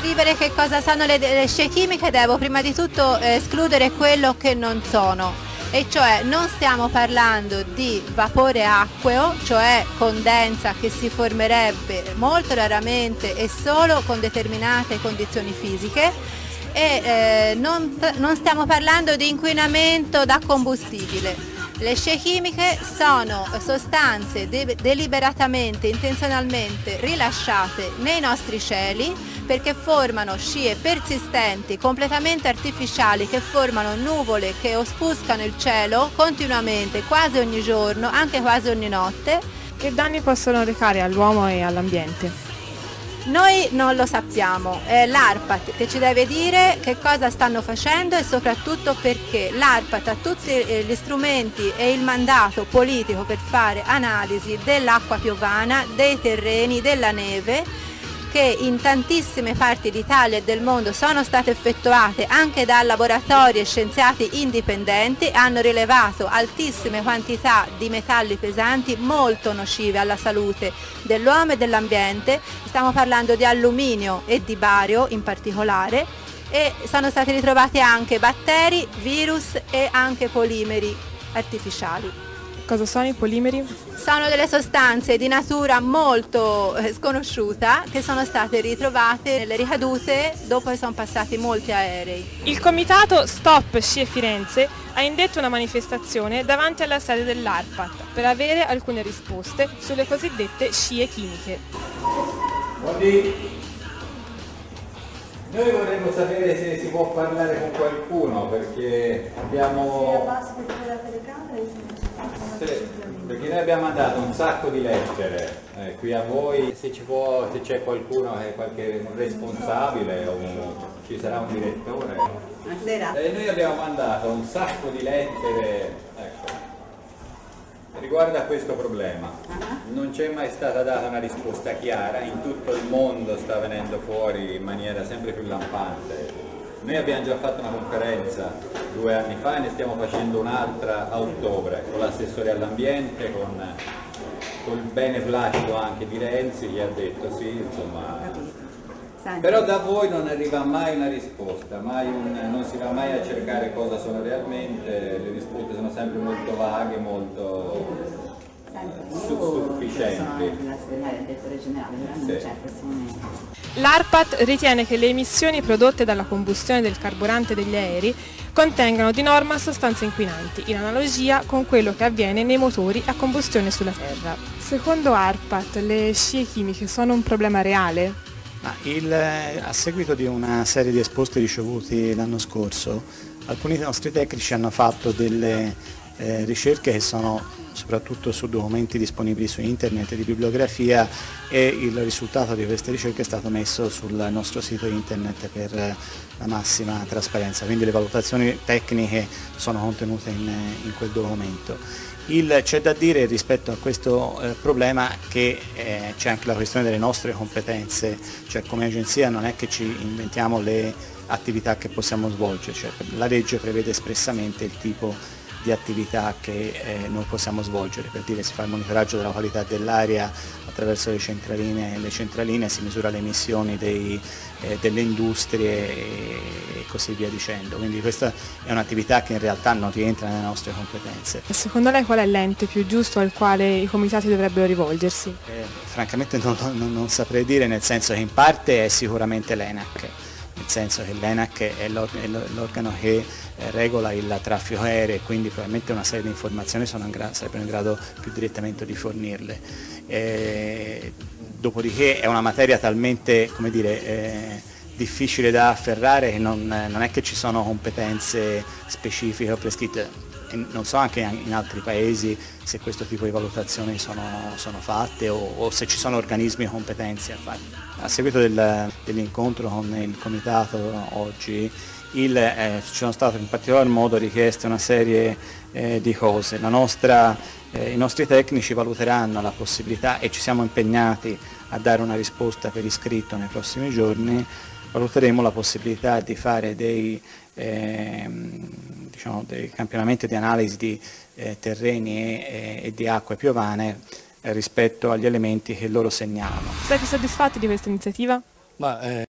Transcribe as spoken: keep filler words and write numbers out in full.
descrivere che cosa sono le, le scie chimiche devo prima di tutto eh, escludere quello che non sono, e cioè non stiamo parlando di vapore acqueo, cioè condensa che si formerebbe molto raramente e solo con determinate condizioni fisiche, e eh, non, non stiamo parlando di inquinamento da combustibile. Le scie chimiche sono sostanze de deliberatamente, intenzionalmente rilasciate nei nostri cieli perché formano scie persistenti, completamente artificiali, che formano nuvole che offuscano il cielo continuamente, quasi ogni giorno, anche quasi ogni notte. Che danni possono recare all'uomo e all'ambiente? Noi non lo sappiamo, è l'ARPAT che ci deve dire che cosa stanno facendo e soprattutto perché l'ARPAT ha tutti gli strumenti e il mandato politico per fare analisi dell'acqua piovana, dei terreni, della neve, che in tantissime parti d'Italia e del mondo sono state effettuate anche da laboratori e scienziati indipendenti, hanno rilevato altissime quantità di metalli pesanti molto nocive alla salute dell'uomo e dell'ambiente. Stiamo parlando di alluminio e di bario in particolare, e sono stati ritrovati anche batteri, virus e anche polimeri artificiali. Cosa sono i polimeri? Sono delle sostanze di natura molto eh, sconosciuta che sono state ritrovate nelle ricadute dopo che sono passati molti aerei. Il comitato Stop Scie Firenze ha indetto una manifestazione davanti alla sede dell'ARPAT per avere alcune risposte sulle cosiddette scie chimiche. Buondì. Noi vorremmo sapere se si può parlare con qualcuno, perché abbiamo... Sì, perché noi abbiamo mandato un sacco di lettere eh, qui a voi, se ci può, se c'è qualcuno, che è qualche responsabile o un, ci sarà un direttore. Buonasera. E noi abbiamo mandato un sacco di lettere, ecco, riguardo a questo problema. Uh-huh. Non c'è mai stata data una risposta chiara, in tutto il mondo sta venendo fuori in maniera sempre più lampante. Noi abbiamo già fatto una conferenza due anni fa e ne stiamo facendo un'altra a ottobre con l'assessore all'ambiente, con, con il beneplacito anche di Renzi, che ha detto sì, insomma. Però da voi non arriva mai una risposta, mai un, non si va mai a cercare cosa sono realmente, le risposte sono sempre molto vaghe, molto sufficienti. L'ARPAT ritiene che le emissioni prodotte dalla combustione del carburante degli aerei contengano di norma sostanze inquinanti, in analogia con quello che avviene nei motori a combustione sulla Terra. Secondo ARPAT le scie chimiche sono un problema reale? Ma il, a seguito di una serie di esposti ricevuti l'anno scorso, alcuni nostri tecnici hanno fatto delle eh, ricerche che sono soprattutto su documenti disponibili su internet di bibliografia, e il risultato di queste ricerche è stato messo sul nostro sito internet per la massima trasparenza, quindi le valutazioni tecniche sono contenute in, in quel documento. C'è da dire rispetto a questo eh, problema che eh, c'è anche la questione delle nostre competenze, cioè come agenzia non è che ci inventiamo le attività che possiamo svolgere, cioè, la legge prevede espressamente il tipo di attività che eh, noi possiamo svolgere, per dire si fa il monitoraggio della qualità dell'aria attraverso le centraline, le centraline si misura le emissioni dei, eh, delle industrie e, e così via dicendo, quindi questa è un'attività che in realtà non rientra nelle nostre competenze. Secondo lei qual è l'ente più giusto al quale i comitati dovrebbero rivolgersi? Eh, francamente non, non, non saprei dire, nel senso che in parte è sicuramente l'ENAC, nel senso che l'ENAC è l'organo che regola il traffico aereo e quindi probabilmente una serie di informazioni sono in sarebbero in grado più direttamente di fornirle. Eh, dopodiché è una materia talmente, come dire, eh, difficile da afferrare che non, non è che ci sono competenze specifiche o prescritte. Non so anche in altri paesi se questo tipo di valutazioni sono, sono fatte o, o se ci sono organismi competenti a fare. A seguito del, dell'incontro con il comitato oggi il, eh, ci sono state in particolar modo richieste una serie eh, di cose. La nostra, eh, I nostri tecnici valuteranno la possibilità, e ci siamo impegnati a dare una risposta per iscritto nei prossimi giorni, valuteremo la possibilità di fare dei eh, diciamo, dei campionamenti di analisi di eh, terreni e, e di acque piovane eh, rispetto agli elementi che loro segnalano. Siete soddisfatti di questa iniziativa? Ma, eh...